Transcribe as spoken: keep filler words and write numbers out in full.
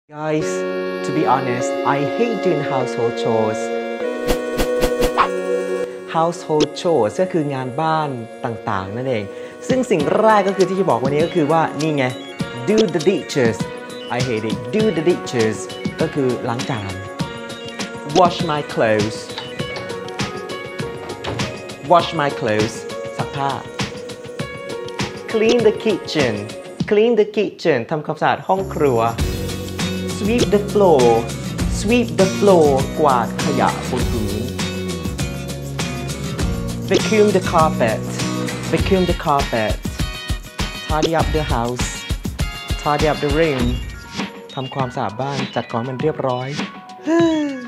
Guys, to be honest, I hate doing household chores. Household chores ก็คืองานบ้านต่างๆนั่นเองซึ่งสิ่งแรกก็คือที่จะบอกวันนี้ก็คือว่านี่ไง do the dishes I hate it do the dishes ก็คือล้างจาน wash my clothes wash my clothes ซักผ้า clean the kitchen clean the kitchen ทำความสะอาดห้องครัวsweep the floor sweep the floor กวาดขยะบนพื้น vacuum the carpet vacuum the carpet tidy up the house tidy up the room ทำความสะอาดบ้านจัดของมันเรียบร้อย